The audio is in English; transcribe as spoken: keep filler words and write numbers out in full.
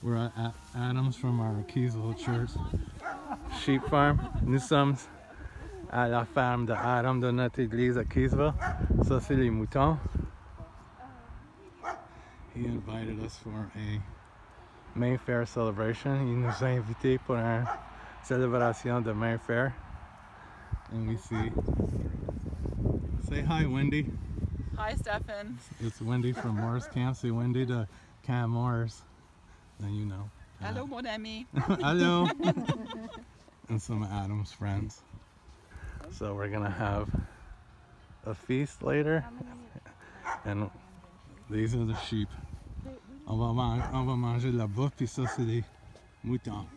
We're at Adams from our Keeseville church sheep farm. Nous sommes à la ferme de Adam de notre église à Keeseville. Ça c'est les moutons. He invited us for a Mayfair celebration. Il nous a invités pour une célébration de Mayfair. And we see. Say hi, Wendy. Hi, Stefan. It's Wendy from Morris Camp. Say Wendy to Cam Morris. Then you know. Hello, uh, mon ami. Hello. And some of Adam's friends. So we're gonna have a feast later. And these are the sheep. On va, man on va manger là-bas, puis ça c'est les moutons.